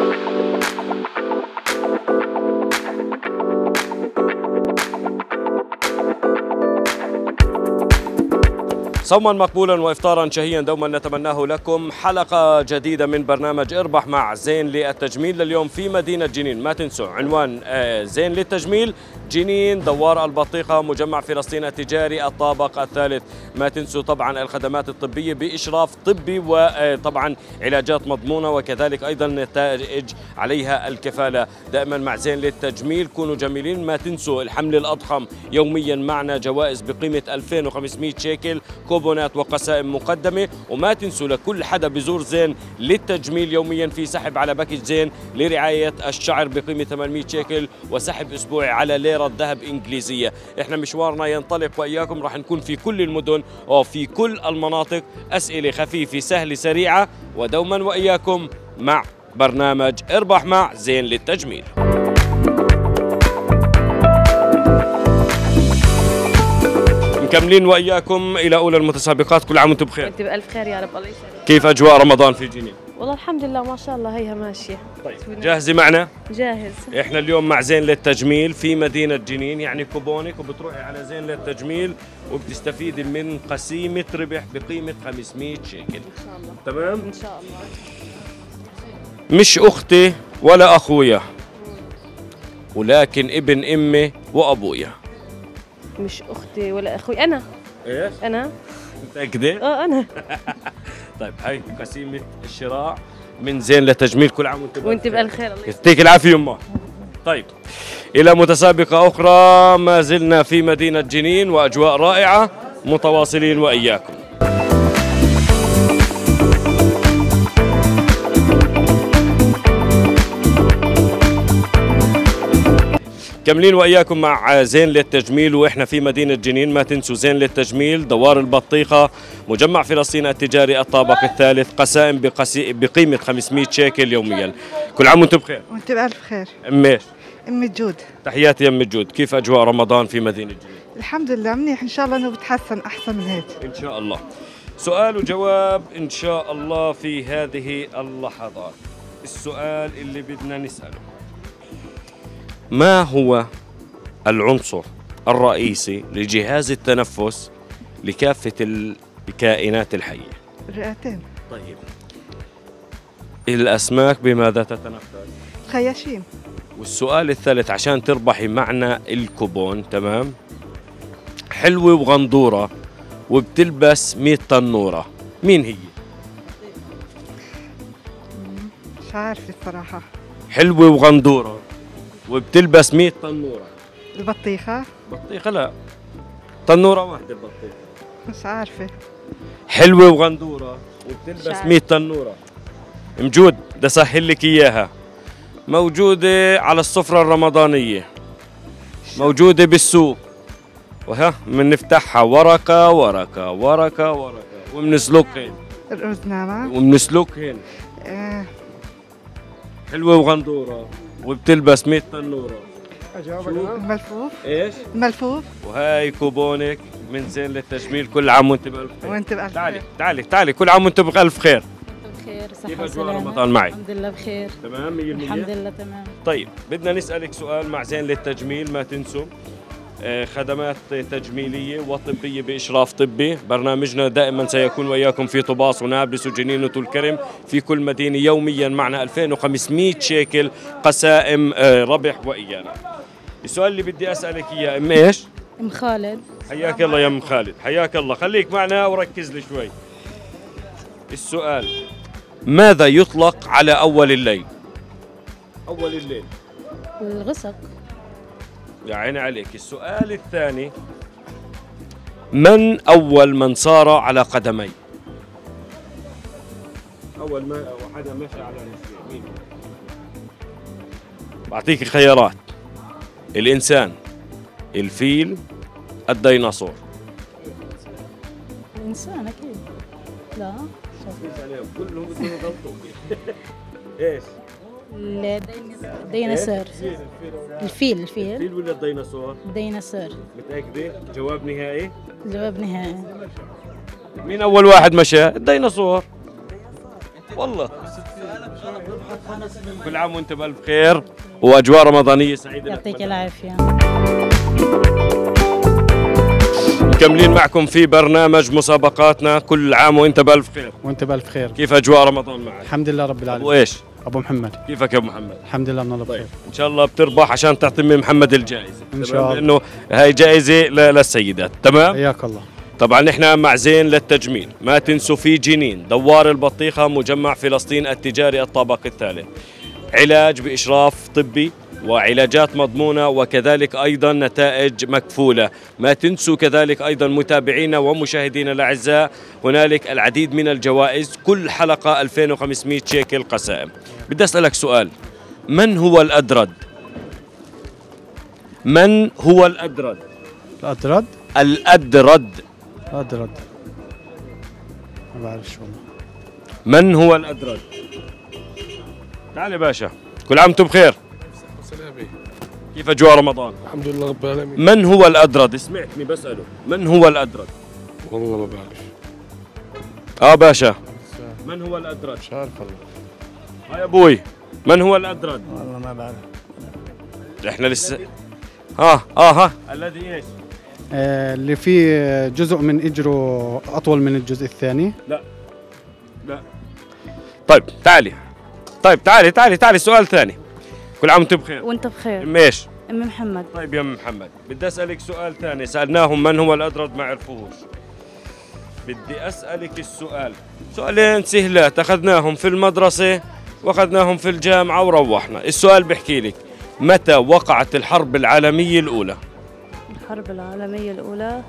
صوما مقبولا وإفطارا شهيا دوما نتمناه لكم. حلقة جديدة من برنامج اربح مع زين للتجميل لليوم في مدينة جنين. ما تنسوا عنوان زين للتجميل جنين، دوار البطيخة، مجمع فلسطين التجاري الطابق الثالث. ما تنسوا طبعا الخدمات الطبية بإشراف طبي، وطبعا علاجات مضمونة، وكذلك أيضا نتائج عليها الكفالة. دائما مع زين للتجميل كونوا جميلين. ما تنسوا الحمل الأضخم يوميا معنا، جوائز بقيمة 2500 شيكل، كوبونات وقسائم مقدمة. وما تنسوا لكل حدا بزور زين للتجميل يوميا في سحب على باكج زين لرعاية الشعر بقيمة 800 شيكل، وسحب أسبوعي على ليرة ذهب إنجليزية. إحنا مشوارنا ينطلق وإياكم، راح نكون في كل المدن وفي كل المناطق. أسئلة خفيفة سهلة سريعة، ودوما وإياكم مع برنامج اربح مع زين للتجميل. مكملين وإياكم إلى أولى المتسابقات. كل عام وأنتم بخير. وأنت بألف خير يا رب. الله يسعدك. كيف أجواء رمضان في جنين؟ والله الحمد لله ما شاء الله هيها ماشية. طيب جاهزة معنا؟ جاهز. إحنا اليوم مع زين للتجميل في مدينة جنين، يعني كوبونك وبتروحي على زين للتجميل وبتستفيدي من قسيمة ربح بقيمة 500 شيكل. إن شاء الله. تمام؟ إن شاء الله. مش أختي ولا أخويا، ولكن ابن أمي وأبويا. مش أختي ولا أخوي، أنا. إيش؟ أنا. متأكدة؟ أنا. طيب هاي قسيمة الشراء من زين للتجميل. كل عام وأنت بألف خير. الله يعطيك العافية يمه. طيب إلى متسابقة أخرى. ما زلنا في مدينة جنين وأجواء رائعة، متواصلين وإياكم. كملين وإياكم مع زين للتجميل وإحنا في مدينة جنين. ما تنسوا زين للتجميل، دوار البطيخة، مجمع فلسطين التجاري الطابق الثالث، قسائم بقيمة 500 شيكل يوميا. كل عام وأنتم بخير. وأنت بألف خير. أميش. أمي جود. تحياتي يا أم جود. كيف أجواء رمضان في مدينة جنين؟ الحمد لله منيح، إن شاء الله إنه بتحسن أحسن من هيك. إن شاء الله. سؤال وجواب إن شاء الله في هذه اللحظات. السؤال اللي بدنا نسأله: ما هو العنصر الرئيسي لجهاز التنفس لكافة الكائنات الحية؟ الرئتين. طيب الأسماك بماذا تتنفس؟ خياشيم. والسؤال الثالث عشان تربحي معنا الكوبون، تمام؟ حلوة وغندورة وبتلبس 100 تنورة، مين هي؟ مش عارفة الصراحة. حلوة وغندورة وبتلبس 100 تنورة. البطيخة. بطيخة لا، تنورة واحدة البطيخة. مش عارفة. حلوة وغندورة وبتلبس 100 تنورة. مجود بدي اسهل لك اياها. موجودة على السفرة الرمضانية، موجودة بالسوق، وها بنفتحها ورقة ورقة ورقة ورقة وبنسلقهن. الرزنامة. وبنسلقهن. حلوة وغندورة وبتلبس 100 تنورة. الملفوف. ايش؟ الملفوف. وهاي كوبونك من زين للتجميل. كل عام وانت بألف خير. وانت بألف تعالي خير. تعالي تعالي. كل عام وانت بألف خير. بخير، صحة كيف أجواء وسلامة. رمضان معي؟ الحمد لله بخير. تمام 100%. الحمد لله تمام. طيب بدنا نسألك سؤال مع زين للتجميل. ما تنسوا خدمات تجميلية وطبية بإشراف طبي. برنامجنا دائما سيكون وإياكم في طوباس ونابلس وجنين وطول كرم في كل مدينة. يوميا معنا 2500 شيكل قسائم ربح وإيانا. السؤال اللي بدي أسألك إياه أم إيش؟ أم خالد. حياك الله يا أم خالد، حياك الله. خليك معنا وركز لي شوي. السؤال: ماذا يطلق على أول الليل؟ أول الليل. الغسق. يا عيني عليك. السؤال الثاني: من أول من صار على قدمي؟ أول ما حدا مشى على رجليه مين؟ بعطيك خيارات: الإنسان، الفيل، الديناصور. الإنسان أكيد. لا كلهم غلطوا. ايش؟ الديناصور. الفيل. الفيل ولا الديناصور؟ الديناصور. متأكدة؟ جواب نهائي؟ جواب نهائي. مين أول واحد مشى؟ الديناصور. والله كل عام وانت بألف خير وأجواء رمضانية سعيدة. يعطيك العافية. مكملين معكم في برنامج مسابقاتنا. كل عام وانت بألف خير. وانت بألف خير. كيف أجواء رمضان معك؟ الحمد لله رب العالمين. وإيش؟ أبو محمد. كيفك يا أبو محمد؟ الحمد لله من الله بخير. إن شاء الله بتربح عشان تعطي من محمد الجائزة. إن شاء الله. لأنه هاي جائزة للسيدات. تمام؟ حياك الله. طبعا احنا مع زين للتجميل. ما تنسوا في جنين دوار البطيخة مجمع فلسطين التجاري الطابق الثالث. علاج بإشراف طبي وعلاجات مضمونة وكذلك أيضا نتائج مكفولة. ما تنسوا كذلك أيضا متابعينا ومشاهدينا الأعزاء هنالك العديد من الجوائز. كل حلقة 2500 شيكل قسائم. بدي أسألك سؤال، من هو الأدرد؟ من هو الأدرد؟ الأدرد؟ الأدرد. الأدرد ما بعرفش والله. من هو الأدرد؟ تعال يا باشا. كل عام وانتم بخير. كيف أجواء رمضان؟ الحمد لله رب العالمين. من هو الأدرد؟ سمعتني بسأله، من هو الأدرد؟ والله ما بعرف. باشا، من هو الأدرد؟ مش عارف والله. يا أبوي، من هو الأدرد؟ والله ما بعرف. إحنا لسه الذي إيش؟ اللي فيه جزء من إجره أطول من الجزء الثاني. لا. طيب تعالي سؤال ثاني. كل عام وانتم بخير. وانت بخير. ايش؟ ام محمد. طيب يا ام محمد، بدي اسالك سؤال ثاني. سالناهم من هو الادرد ما عرفوش. بدي اسالك السؤال، سؤالين سهلات اخذناهم في المدرسه واخذناهم في الجامعه وروحنا. السؤال بحكي لك متى وقعت الحرب العالميه الاولى؟ الحرب العالميه الاولى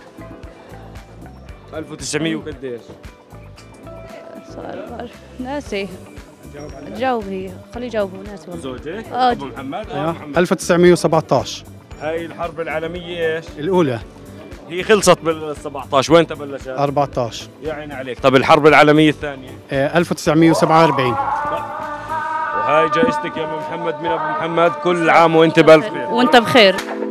1900 وقديش؟ سؤال بعرف ناسي. جاوب هي، خليه يجاوبوا ناسي والله. زوجك؟ آه. ابو محمد؟ أيوة. 1917 هاي الحرب العالميه ايش؟ الأولى. هي خلصت بال 17، وين بلشت؟ 14. يا عيني عليك. طب الحرب العالميه الثانيه؟ 1947. وهاي جائزتك يا ابو محمد من ابو محمد. كل عام وانت بالف خير. وانت بخير.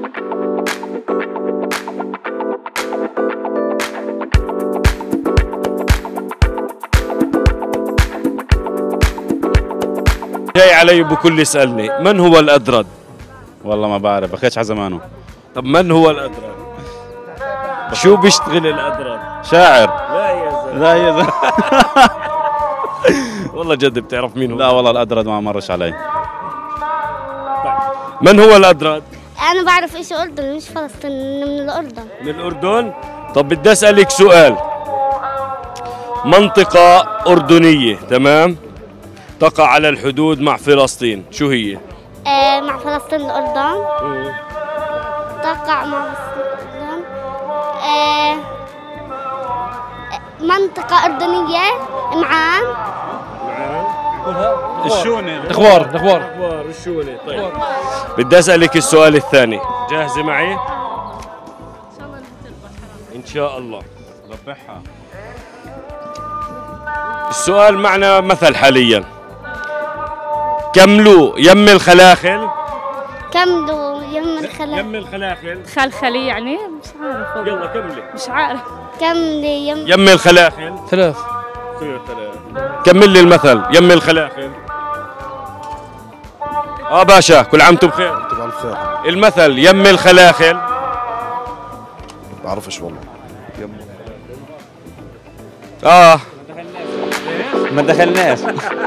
جاي علي بكل يسألني من هو الأدرد؟ والله ما بعرف، بخيتش على زمانه. طب من هو الأدرد؟ شو بيشتغل الأدرد؟ شاعر. لا يا زلمة. لا يا زلمه. والله جد بتعرف مين هو؟ لا والله الأدرد ما مرش علي. من هو الأدرد؟ أنا بعرف إيش أردن، مش فلسطين، من الأردن. من الأردن؟ طب بدي أسألك سؤال. منطقة أردنية تمام؟ تقع على الحدود مع فلسطين، شو هي؟ مع فلسطين الأردن. تقع مع فلسطين الأردن. منطقة أردنية. معان. الشوني. الأخبار الشوني. طيب بدي أسألك السؤال الثاني. جاهزة معي؟ إن شاء الله. ربحها. السؤال معنا مثل حاليا. كملوا يم الخلاخل. كملوا يم الخلاخل. يم الخلاخل. خلخلي يعني مش عارف. يلا كملي. مش عارف. كملي يم الخلاخل. 3. كمل لي المثل. يم الخلاخل. باشا كل عام وانتم بخير. انت بألف خير. المثل يم الخلاخل. بعرفش والله. ما دخلناش.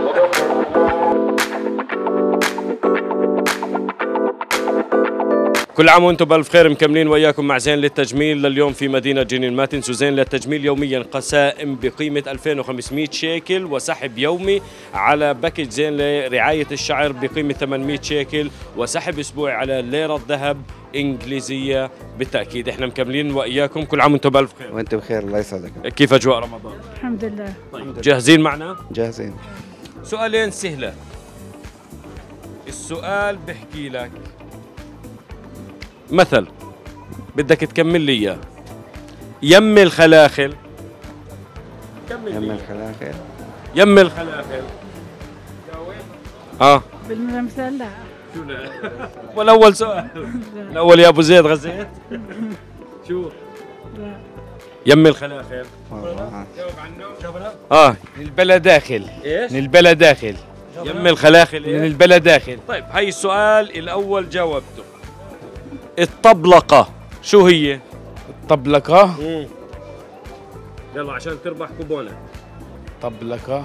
كل عام وانتم بألف خير. مكملين وياكم مع زين للتجميل لليوم في مدينة جنين. ما تنسوا زين للتجميل يوميا قسائم بقيمة 2500 شيكل وسحب يومي على باكج زين لرعاية الشعر بقيمة 800 شيكل وسحب أسبوعي على ليرة ذهب إنجليزية بالتأكيد. احنا مكملين وإياكم. كل عام وانتم بألف خير. وانت بخير الله يسعدك. كيف أجواء رمضان؟ الحمد لله. طيب جاهزين معنا؟ جاهزين. سؤالين سهلة. السؤال بحكي لك مثل بدك تكمل لي اياه. يم الخلاخل. يم الخلاخل. يم الخلاخل. بالمثل لا. شو لا؟ والأول سؤال. الأول يا أبو زيد غزيت. شو؟ لا. يم الخلاخل. والله. جاوب عنه. البلا داخل. ايش؟ البلا داخل. يم الخلاخل من البلد داخل. طيب هاي السؤال الأول جاوبته. الطبلقة شو هي؟ طبلقة. يلا عشان تربح كوبونة. طبلقة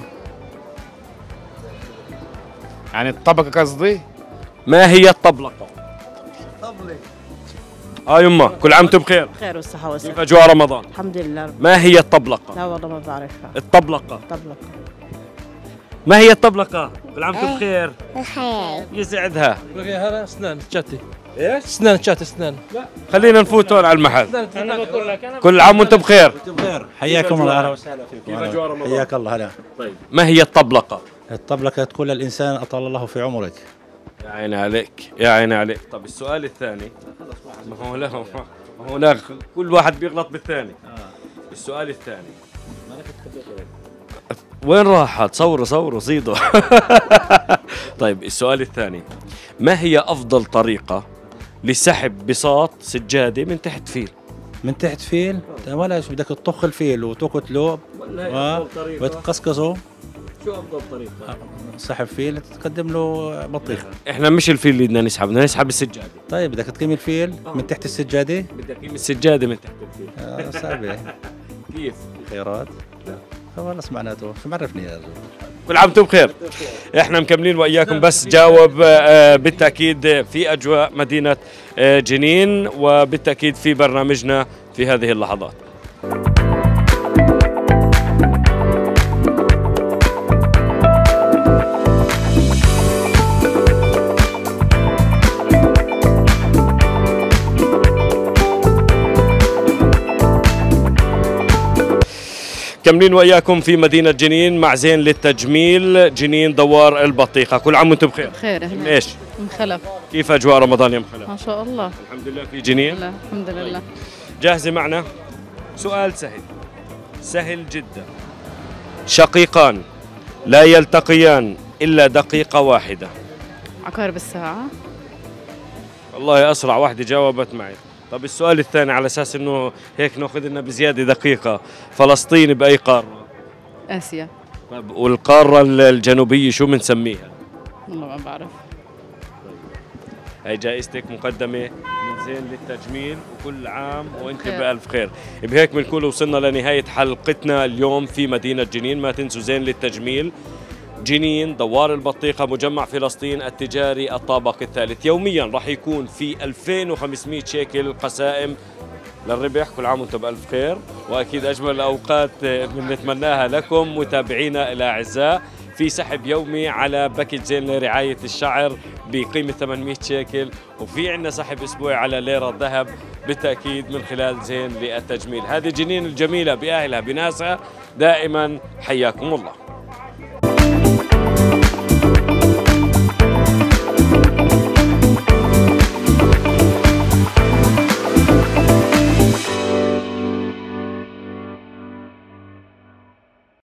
يعني الطبقة قصدي. ما هي الطبلقة؟ يما كل عام وانتم بخير. خير والصحة والسلامة. كيف أجواء رمضان؟ الحمد لله. ما هي الطبلقة؟ لا والله ما بعرفها. الطبلقة. ما هي الطبلقة؟ كل عام وانتم بخير. يسعدها. هذا اسنان شاتي. ايش؟ اسنان شات اسنان. لا خلينا نفوت هون على المحل. انا بقول لك كل عام وانتم بخير. بخير. حياكم الله. اهلا وسهلا فيكم. كيف أجواء رمضان؟ حياك الله. هلا. طيب ما هي الطبلقة؟ الطبلقة تقول للإنسان أطال الله في عمرك. يا عيني عليك يا عيني عليك. طب السؤال الثاني. ما هو لا ما هو لا كل واحد بيغلط بالثاني. السؤال الثاني. وين راحت؟ صوروا زيدوا. طيب السؤال الثاني. ما هي أفضل طريقة لسحب بساط سجادة من تحت فيل؟ من تحت فيل؟ ولا شو بدك تطخ الفيل وتقتله وتقصقصه. شو أفضل طريقة؟ سحب فيل تقدم له بطيخة. احنا مش الفيل اللي بدنا نسحب، بدنا نسحب السجادة. طيب بدك تقيم الفيل من تحت السجادة؟ بدك تقيم السجادة من تحت الفيل. صعبة. كيف؟ خيارات؟ لا خلاص معناته شو معرفني يا زلمة. كل عام وانتم بخير. احنا مكملين واياكم بس جاوب بالتاكيد في اجواء مدينه جنين وبالتاكيد في برنامجنا في هذه اللحظات. كملين وياكم في مدينة جنين مع زين للتجميل. جنين دوار البطيخة. كل عام وانتم بخير. بخير. من ايش؟ من خلف. كيف اجواء رمضان يا ام خلف؟ ما شاء الله. الحمد لله في جنين. لا الحمد لله. جاهزة معنا؟ سؤال سهل جدا. شقيقان لا يلتقيان إلا دقيقة واحدة. عقارب الساعة. والله أسرع واحدة جاوبت معي. طب السؤال الثاني على أساس إنه هيك ناخذ لنا بزيادة دقيقة. فلسطين بأي قارة؟ آسيا. طب والقارة الجنوبية شو بنسميها؟ والله ما بعرف. هاي جائزتك مقدمة من زين للتجميل وكل عام وانت بألف خير. بهيك بنكون وصلنا لنهاية حلقتنا اليوم في مدينة جنين. ما تنسوا زين للتجميل جنين دوار البطيخة مجمع فلسطين التجاري الطابق الثالث. يوميا راح يكون في 2500 شيكل قسائم للربح. كل عام وانتم بألف خير وأكيد أجمل الأوقات بنتمناها لكم متابعينا الأعزاء. في سحب يومي على باكج زين لرعاية الشعر بقيمة 800 شيكل وفي عندنا سحب أسبوعي على ليرة ذهب بالتأكيد من خلال زين للتجميل. هذه جنين الجميلة بأهلها بناسها دائما. حياكم الله.